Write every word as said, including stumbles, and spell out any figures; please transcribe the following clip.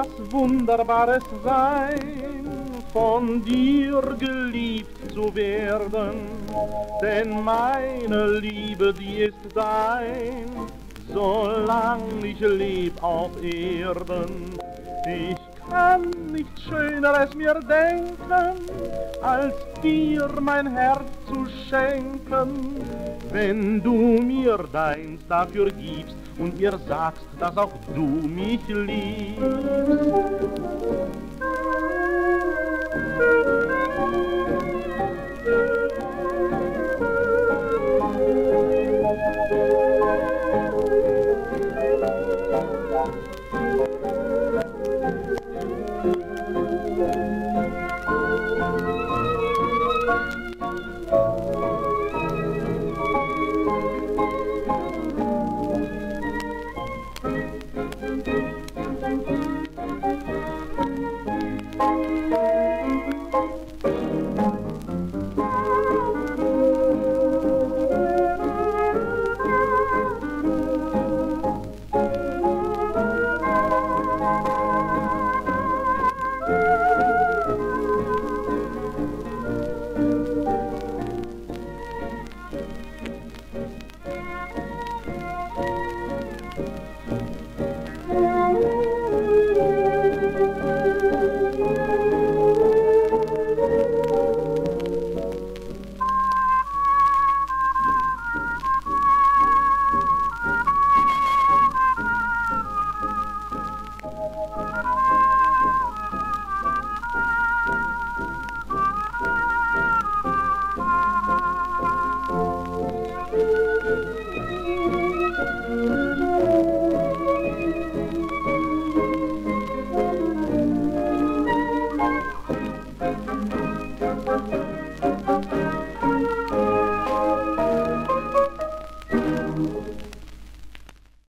was Wunderbares sein, von dir geliebt zu werden, denn meine Liebe, die ist dein, solang ich leb auf Erden. Ich kann nichts Schöneres mir denken, als dir mein Herz zu schenken, wenn du mir deins dafür gibst und mir sagst, dass auch du mich liebst.